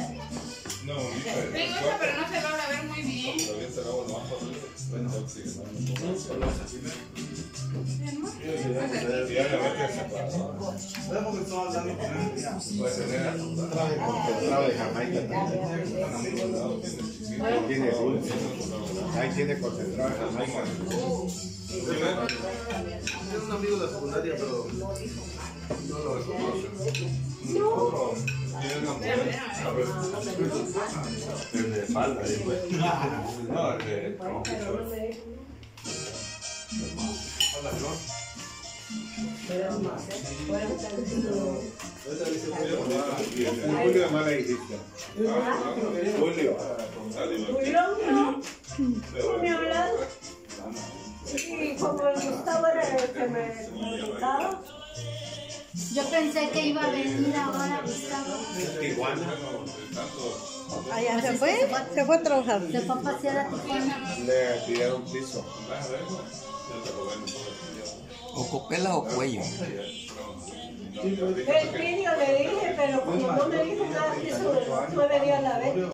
No, Me gusta, pero no se logra ver muy bien. Concentrado de Jamaica también. Tiene dulce. Ahí tiene concentrado de Jamaica. Es un amigo de la secundaria, pero no lo reconoce. El de espalda, después. No, el de... Julio, mala dijiste. Julio. Y como el Gustavo era el que me invitaba. Yo pensé que iba a venir ahora Gustavo. Tijuana. Allá se fue a trabajar. Se fue a pasear a Tijuana. Le tiraron piso. O copela o cuello. El vídeo le dije, pero como no me dijo nada, quiso 9 días a la vez.